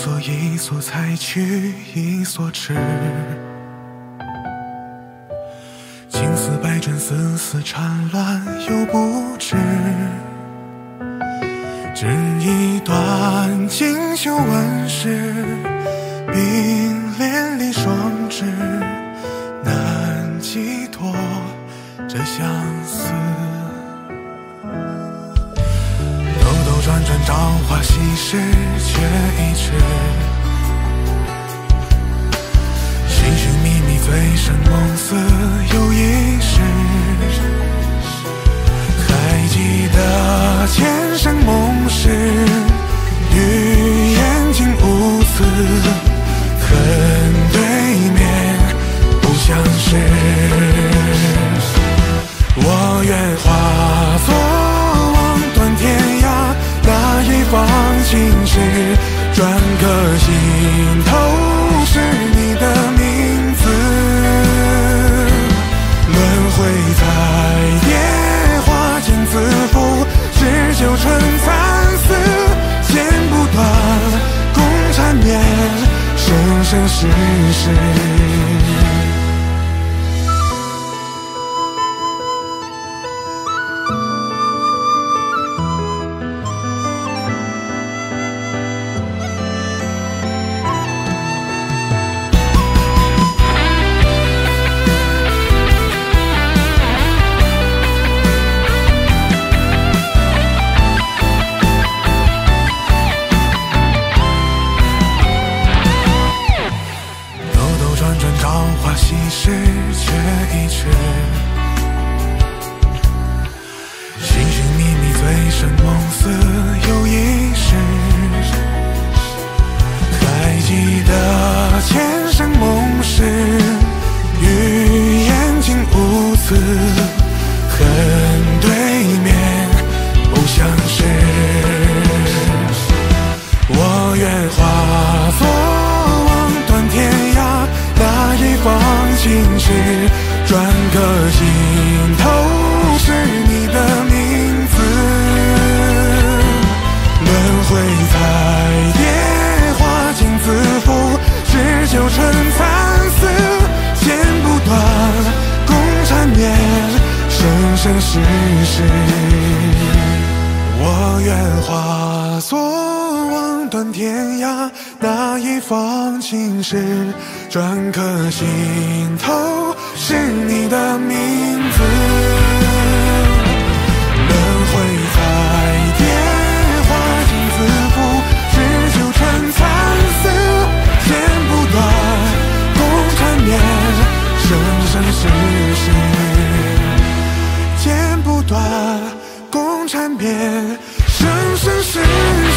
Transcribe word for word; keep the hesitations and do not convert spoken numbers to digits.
所一所采取一所痴，情丝百转，丝丝缠乱又不知，只一段锦绣纹饰，冰帘里双指难寄托这相思。兜兜转转，朝花夕拾，却已迟。寻寻觅觅，醉生梦死又一世。还记得前生梦事，语言竟无词，恨对面不相识。我愿化作望断天涯，那一方情事，转个心头是你的名字。轮回在蝶花间自负，只求春蚕丝，剪不断，共缠绵，生生世世。朝花夕拾，却已迟。寻寻觅觅，醉生梦死又一世。还记得前生梦事，语言竟无词，恨对面不相识。我愿化作望断天涯，那一方情事，转个心头是你的名字。轮回在蝶花间自负，只求春蚕丝，剪不断，共缠绵，生生世世。我愿化作望断天涯，那一方情事，转个心头是你的名字。轮回在蝶花间自负，只求春蚕丝，剪不断，共缠绵，生生世世。剪不断，共缠绵，生生世世。